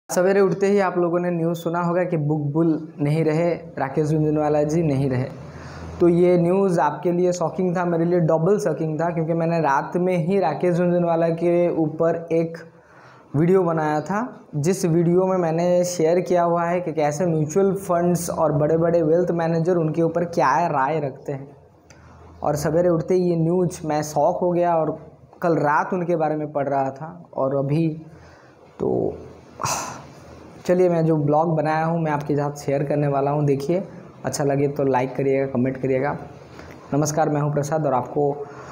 सवेरे उठते ही आप लोगों ने न्यूज़ सुना होगा कि बुल नहीं रहे, राकेश झुनझुनवाला जी नहीं रहे। तो ये न्यूज़ आपके लिए शॉकिंग था, मेरे लिए डबल शॉकिंग था, क्योंकि मैंने रात में ही राकेश झुनझुनवाला के ऊपर एक वीडियो बनाया था, जिस वीडियो में मैंने शेयर किया हुआ है कि कैसे म्यूचुअल फंड्स और बड़े बड़े वेल्थ मैनेजर उनके ऊपर क्या राय रखते हैं। और सवेरे उठते ही ये न्यूज़ मैं शॉक हो गया और कल रात उनके बारे में पढ़ रहा था। और अभी तो चलिए, मैं जो ब्लॉग बनाया हूँ मैं आपके साथ शेयर करने वाला हूँ। देखिए, अच्छा लगे तो लाइक करिएगा, कमेंट करिएगा। नमस्कार, मैं हूँ प्रसाद और आपको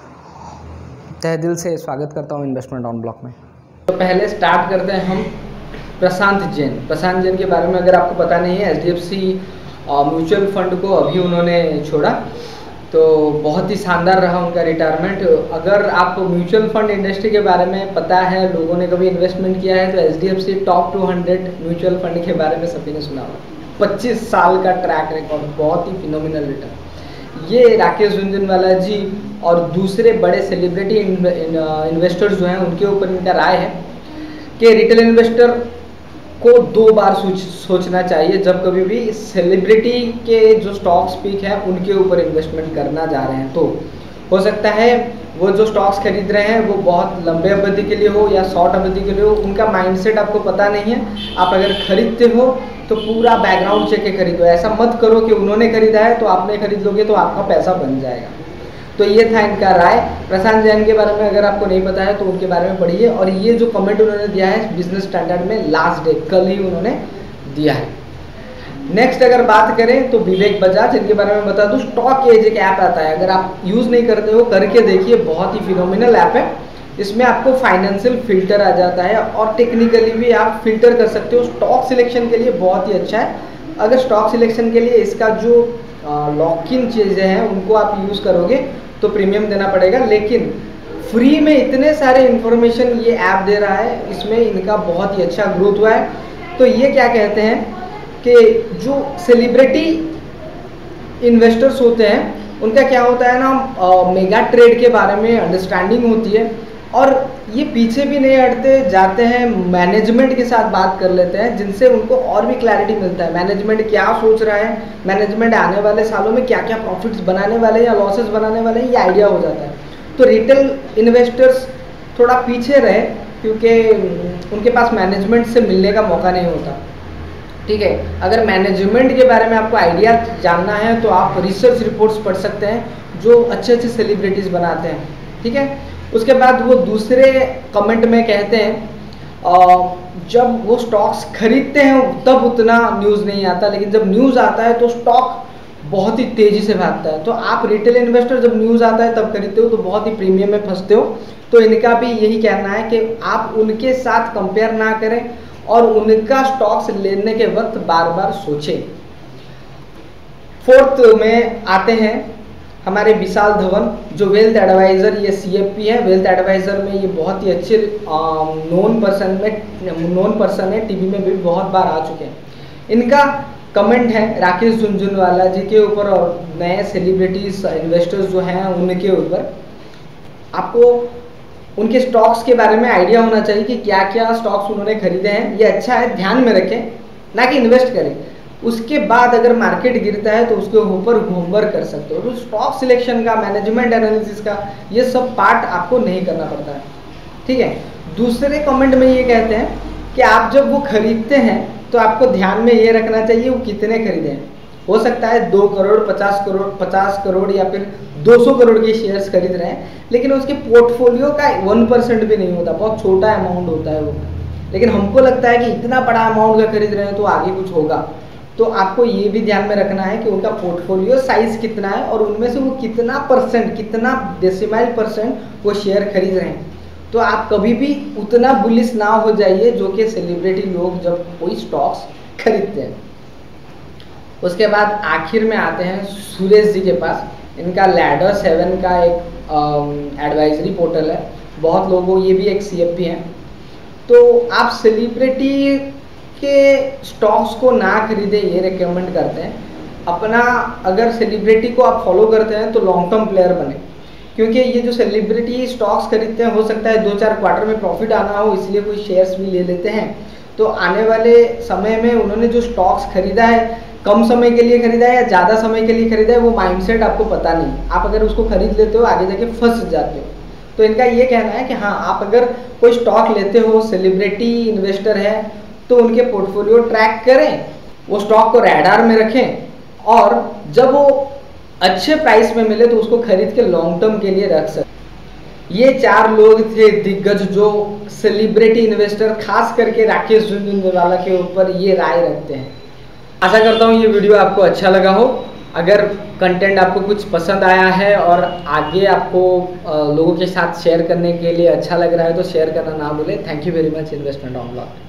तहे दिल से स्वागत करता हूँ इन्वेस्टमेंट ऑन ब्लॉक में। तो पहले स्टार्ट करते हैं हम प्रशांत जैन के बारे में। अगर आपको पता नहीं है, HDFC म्यूचुअल फंड को अभी उन्होंने छोड़ा, तो बहुत ही शानदार रहा उनका रिटायरमेंट। अगर आप म्यूचुअल फंड इंडस्ट्री के बारे में पता है, लोगों ने कभी इन्वेस्टमेंट किया है, तो HDFC टॉप 200 म्यूचुअल फंड के बारे में सभी ने सुना होगा। 25 साल का ट्रैक रिकॉर्ड, बहुत ही फिनोमिनल रिटर्न। ये राकेश झुनझुनवाला जी और दूसरे बड़े सेलिब्रिटी इन्वेस्टर्स जो हैं, उनके ऊपर इनका राय है कि रिटेल इन्वेस्टर को 2 बार सोचना चाहिए जब कभी भी सेलिब्रिटी के जो स्टॉक्स पिक है उनके ऊपर इन्वेस्टमेंट करना जा रहे हैं। तो हो सकता है वो जो स्टॉक्स खरीद रहे हैं वो बहुत लंबे अवधि के लिए हो या शॉर्ट अवधि के लिए हो, उनका माइंडसेट आपको पता नहीं है। आप अगर खरीदते हो तो पूरा बैकग्राउंड चेक के खरीदो। ऐसा मत करो कि उन्होंने खरीदा है तो आपने खरीद लोगे तो आपका पैसा बन जाएगा। तो ये था इनका राय। प्रशांत जैन के बारे में अगर आपको नहीं पता है तो उनके बारे में पढ़िए। और ये जो कमेंट उन्होंने दिया है बिजनेस स्टैंडर्ड में, लास्ट डे कल ही उन्होंने दिया है। नेक्स्ट अगर बात करें तो विवेक बजाज, इनके बारे में बता दूं, स्टॉक एज एक ऐप आता है, अगर आप यूज़ नहीं करते हो करके देखिए, बहुत ही फिनोमिनल ऐप है। इसमें आपको फाइनेंशियल फिल्टर आ जाता है और टेक्निकली भी आप फिल्टर कर सकते हो। स्टॉक सिलेक्शन के लिए बहुत ही अच्छा है। अगर स्टॉक सिलेक्शन के लिए इसका जो लॉक इन चीज़ें हैं उनको आप यूज़ करोगे तो प्रीमियम देना पड़ेगा, लेकिन फ्री में इतने सारे इन्फॉर्मेशन ये ऐप दे रहा है, इसमें इनका बहुत ही अच्छा ग्रोथ हुआ है। तो ये क्या कहते हैं कि जो सेलिब्रिटी इन्वेस्टर्स होते हैं उनका क्या होता है ना, मेगा ट्रेड के बारे में अंडरस्टैंडिंग होती है और ये पीछे भी नहीं हटते, जाते हैं मैनेजमेंट के साथ बात कर लेते हैं, जिनसे उनको और भी क्लैरिटी मिलता है मैनेजमेंट क्या सोच रहा है, मैनेजमेंट आने वाले सालों में क्या क्या प्रॉफिट्स बनाने वाले हैं या लॉसेस बनाने वाले हैं, ये आइडिया हो जाता है। तो रिटेल इन्वेस्टर्स थोड़ा पीछे रहे क्योंकि उनके पास मैनेजमेंट से मिलने का मौका नहीं होता। ठीक है, अगर मैनेजमेंट के बारे में आपको आइडिया जानना है तो आप रिसर्च रिपोर्ट्स पढ़ सकते हैं जो अच्छे अच्छे सेलिब्रिटीज़ बनाते हैं। ठीक है, उसके बाद वो दूसरे कमेंट में कहते हैं जब वो स्टॉक्स खरीदते हैं तब उतना न्यूज़ नहीं आता, लेकिन जब न्यूज़ आता है तो स्टॉक बहुत ही तेज़ी से भागता है। तो आप रिटेल इन्वेस्टर जब न्यूज़ आता है तब खरीदते हो तो बहुत ही प्रीमियम में फंसते हो। तो इनका भी यही कहना है कि आप उनके साथ कंपेयर ना करें और उनका स्टॉक्स लेने के वक्त बार बार सोचें। फोर्थ में आते हैं हमारे विशाल धवन, जो वेल्थ एडवाइज़र, ये CFP है। वेल्थ एडवाइज़र में ये बहुत ही अच्छे नोन पर्सन है, टीवी में भी बहुत बार आ चुके हैं। इनका कमेंट है राकेश झुनझुनवाला जी के ऊपर और नए सेलिब्रिटीज इन्वेस्टर्स जो हैं उनके ऊपर। आपको उनके स्टॉक्स के बारे में आइडिया होना चाहिए कि क्या क्या स्टॉक्स उन्होंने खरीदे हैं, ये अच्छा है, ध्यान में रखें, ना कि इन्वेस्ट करें। उसके बाद अगर मार्केट गिरता है तो उसके ऊपर होमवर्क कर सकते हो। तो स्टॉक सिलेक्शन का, मैनेजमेंट एनालिसिस का, ये सब पार्ट आपको नहीं करना पड़ता है। ठीक है, दूसरे कमेंट में ये कहते हैं कि आप जब वो खरीदते हैं तो आपको ध्यान में ये रखना चाहिए वो कितने खरीदे हैं। हो सकता है 2 करोड़, 50 करोड़ या फिर 200 करोड़ के शेयर्स खरीद रहे हैं, लेकिन उसके पोर्टफोलियो का 1% भी नहीं होता, बहुत छोटा अमाउंट होता है वो। लेकिन हमको लगता है कि इतना बड़ा अमाउंट का खरीद रहे हैं तो आगे कुछ होगा। तो आपको ये भी ध्यान में रखना है कि उनका पोर्टफोलियो साइज कितना है और उनमें से वो कितना परसेंट, कितना डेसिमल परसेंट वो शेयर खरीद रहे हैं। तो आप कभी भी उतना बुलिश ना हो जाइए जो कि सेलिब्रिटी लोग जब कोई स्टॉक्स खरीदते हैं। उसके बाद आखिर में आते हैं सुरेश जी के पास। इनका लैडर 7 का एक एडवाइजरी पोर्टल है, बहुत लोगों, ये भी एक CFP है। तो आप सेलिब्रिटी के स्टॉक्स को ना खरीदें, ये रिकमेंड करते हैं। अपना अगर सेलिब्रिटी को आप फॉलो करते हैं तो लॉन्ग टर्म प्लेयर बने, क्योंकि ये जो सेलिब्रिटी स्टॉक्स खरीदते हैं हो सकता है 2-4 क्वार्टर में प्रॉफिट आना हो, इसलिए कोई शेयर्स भी ले लेते हैं। तो आने वाले समय में उन्होंने जो स्टॉक्स खरीदा है, कम समय के लिए खरीदा है या ज़्यादा समय के लिए खरीदा है, वो माइंडसेट आपको पता नहीं। आप अगर उसको खरीद लेते हो आगे जाके फंस जाते हो। तो इनका ये कहना है कि हाँ, आप अगर कोई स्टॉक लेते हो, सेलिब्रिटी इन्वेस्टर है, तो उनके पोर्टफोलियो ट्रैक करें, वो स्टॉक को रैडार में रखें और जब वो अच्छे प्राइस में मिले तो उसको खरीद के लॉन्ग टर्म के लिए रख सकते। ये 4 लोग थे दिग्गज जो सेलिब्रिटी इन्वेस्टर खास करके राकेश झुनझुनवाला के ऊपर ये राय रखते हैं। आशा करता हूँ ये वीडियो आपको अच्छा लगा हो। अगर कंटेंट आपको कुछ पसंद आया है और आगे आपको लोगों के साथ शेयर करने के लिए अच्छा लग रहा है तो शेयर करना ना भूलें। Thank you very much. Investment on blog.